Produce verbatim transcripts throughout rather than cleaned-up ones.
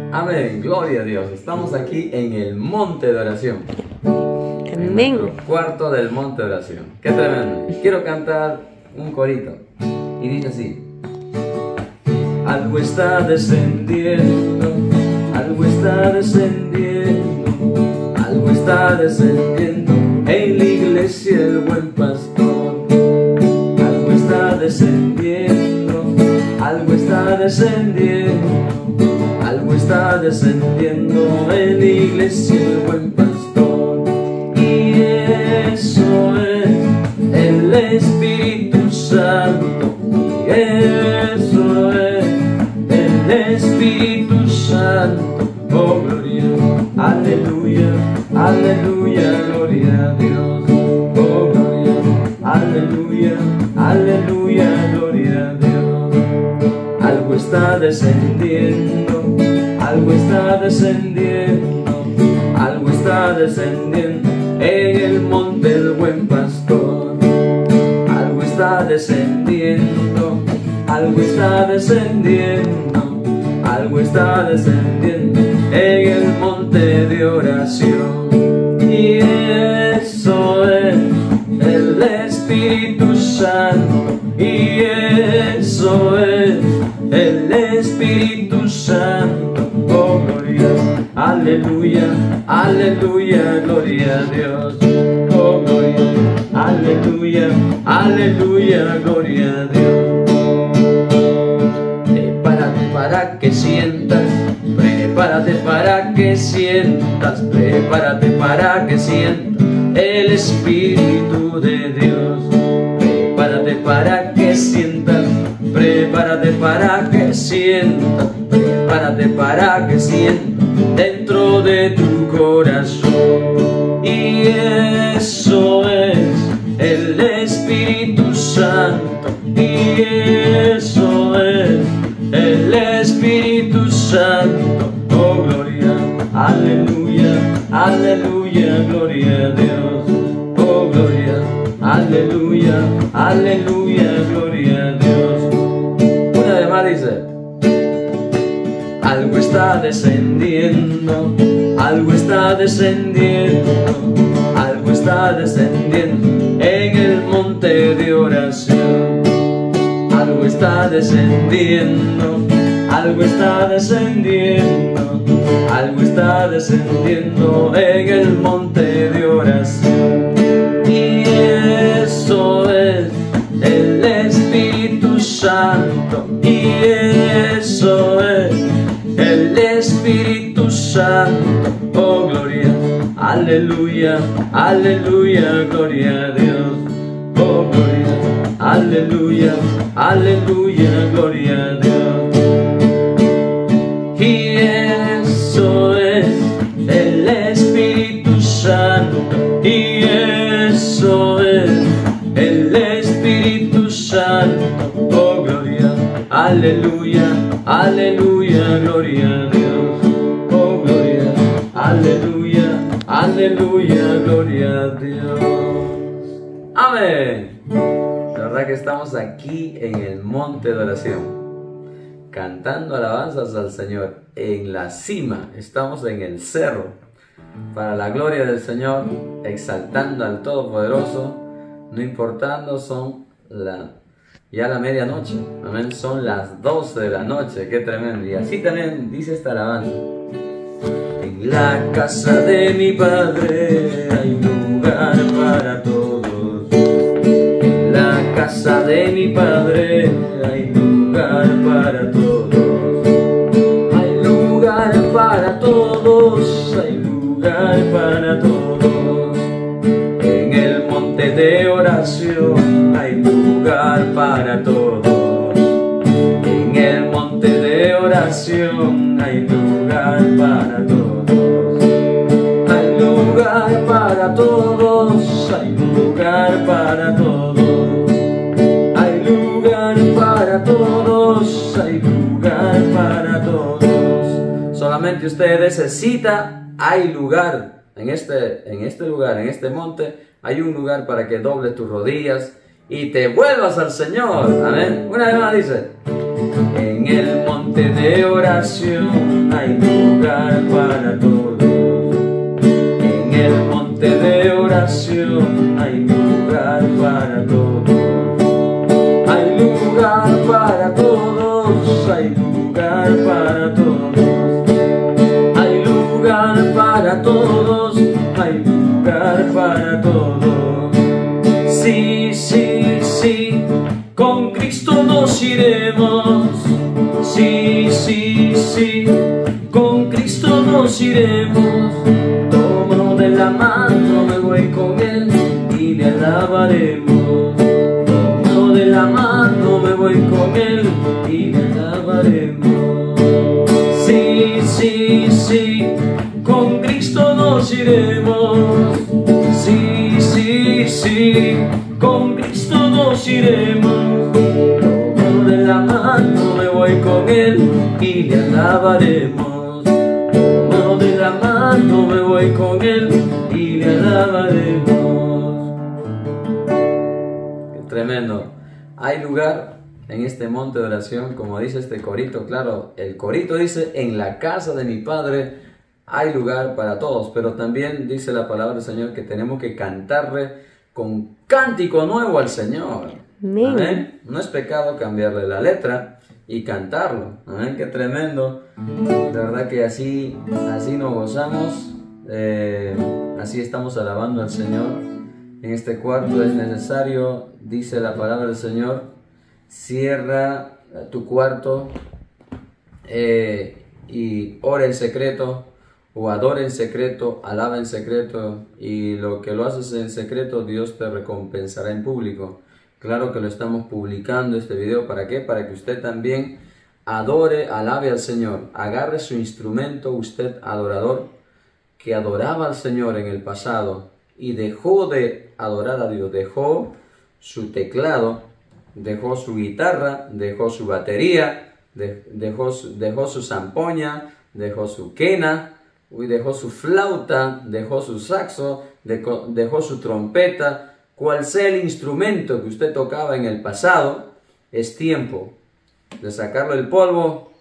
Amén, gloria a Dios. Estamos aquí en el monte de oración. Amén. En nuestro cuarto del monte de oración. Qué tremendo. Quiero cantar un corito. Y dice así. Algo está descendiendo, algo está descendiendo, algo está descendiendo en la iglesia el buen pastor. Algo está descendiendo, algo está descendiendo, algo está descendiendo en la iglesia el buen pastor. Y eso es el Espíritu Santo, y eso es el Espíritu Santo. Oh gloria, aleluya, aleluya, gloria a Dios. Oh gloria, aleluya, aleluya, gloria a Dios. Algo está descendiendo, algo está descendiendo, algo está descendiendo en el monte del buen pastor. Algo está descendiendo, algo está descendiendo, algo está descendiendo en el monte de oración. Y eso es el Espíritu Santo, y eso es el Espíritu Santo. Oh gloria, aleluya, aleluya, gloria a Dios. Oh gloria, aleluya, aleluya, gloria a Dios. Prepárate para que sientas, prepárate para que sientas, prepárate para que sientas el Espíritu de Dios. Prepárate para que sientas, prepárate para que sientas, prepárate para que sientas dentro de tu corazón. Y eso es el Espíritu Santo, y eso es el Espíritu Santo. Oh gloria, aleluya, aleluya, gloria a Dios. Oh gloria, aleluya, aleluya, gloria a Dios. Una vez más dice. Algo está descendiendo, algo está descendiendo, algo está descendiendo en el monte de oración. Algo está descendiendo, algo está descendiendo, algo está descendiendo en el monte de oración. Y eso es el Espíritu Santo, y eso es el Espíritu Santo. Oh gloria, aleluya, aleluya, gloria a Dios. Oh gloria, aleluya, aleluya, gloria a Dios. Y eso es el Espíritu Santo, y eso es el Espíritu Santo. Oh gloria, aleluya, aleluya, gloria a Dios. Oh gloria, aleluya, aleluya, gloria a Dios. Amén. La verdad que estamos aquí en el monte de oración, cantando alabanzas al Señor. En la cima, estamos en el cerro, para la gloria del Señor, exaltando al Todopoderoso, no importando son la, ya la medianoche, amén, son las doce de la noche, qué tremendo. Y así también dice esta alabanza. En la casa de mi Padre hay lugar para todos. En la casa de mi Padre hay lugar para todos. Hay lugar para todos, hay lugar para todos. En el monte de oración hay lugar para todos. En el monte de oración hay lugar para todos. Hay lugar para todos, hay lugar para todos. Hay lugar para todos, hay lugar para todos. Solamente usted necesita, hay lugar. En este, en este lugar, en este monte, hay un lugar para que dobles tus rodillas y te vuelvas al Señor. Amén. Una vez más dice. En el monte monte de oración hay lugar para todos. En el monte de oración hay lugar para todos. Hay lugar para todos, hay lugar para todos. Hay lugar para todos, hay lugar para todos. Sí, sí, sí, con Cristo nos iremos. Sí, sí, sí, con Cristo nos iremos. Tomo de la mano, me voy con Él y le alabaremos. Tomo de la mano, me voy con Él y le alabaremos. Sí, sí, sí, con Cristo nos iremos. Sí, sí, sí, con Cristo nos iremos. Tomo de la mano, me voy con Él y le alabaremos. Tomo de la mano, me voy con Él y le alabaremos. Qué tremendo. Hay lugar en este monte de oración, como dice este corito. Claro, el corito dice: en la casa de mi Padre hay lugar para todos, pero también dice la palabra del Señor que tenemos que cantarle con cántico nuevo al Señor. Amén. Amén. No es pecado cambiarle la letra y cantarlo. Amén. Qué tremendo. De verdad que así, así nos gozamos, eh, así estamos alabando al Señor. En este cuarto es necesario, dice la palabra del Señor, cierra tu cuarto eh, y ora en secreto, o adora en secreto, alaba en secreto, y lo que lo haces en secreto, Dios te recompensará en público. Claro que lo estamos publicando este video, ¿para qué? Para que usted también adore, alabe al Señor, agarre su instrumento, usted adorador, que adoraba al Señor en el pasado y dejó de adorar a Dios, dejó su teclado, dejó su guitarra, dejó su batería, de, dejó, su, dejó su zampoña, dejó su quena, uy, dejó su flauta, dejó su saxo, dejó, dejó su trompeta. Cual sea el instrumento que usted tocaba en el pasado, es tiempo de sacarlo del polvo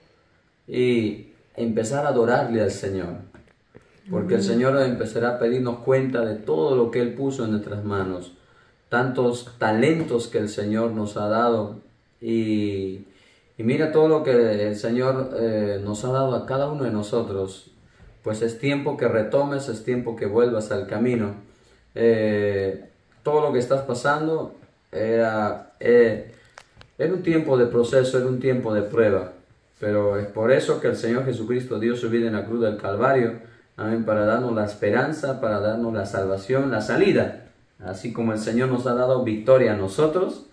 y empezar a adorarle al Señor. Porque el Señor empezará a pedirnos cuenta de todo lo que Él puso en nuestras manos. Tantos talentos que el Señor nos ha dado. Y, y mira todo lo que el Señor eh, nos ha dado a cada uno de nosotros. Pues es tiempo que retomes, es tiempo que vuelvas al camino. Eh, todo lo que estás pasando era, eh, era un tiempo de proceso, era un tiempo de prueba. Pero es por eso que el Señor Jesucristo dio su vida en la cruz del Calvario. Amén, para darnos la esperanza, para darnos la salvación, la salida. Así como el Señor nos ha dado victoria a nosotros,